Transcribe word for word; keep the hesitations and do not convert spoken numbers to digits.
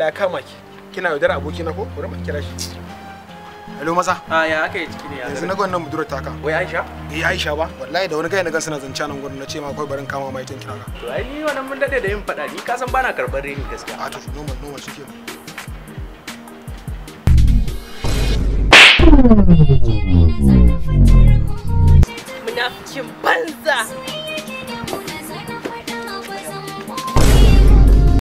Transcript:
ya kama ki. Kina yaudar aboki na ko? Bari mu kira shi. Hello maza. A ya aka yi ciki ne ya. Yanzu na ga wannan budurar taka. Wai Aisha? Eh Aisha ba. Wallahi da wani kai na ga suna zance nan gurin na ce ma kai barin kama mai tanki naka. To ai ni wannan mun dade da yin fada ni ka san bana karbar reni gaskiya. A to normal normal shike. Munafikin banza.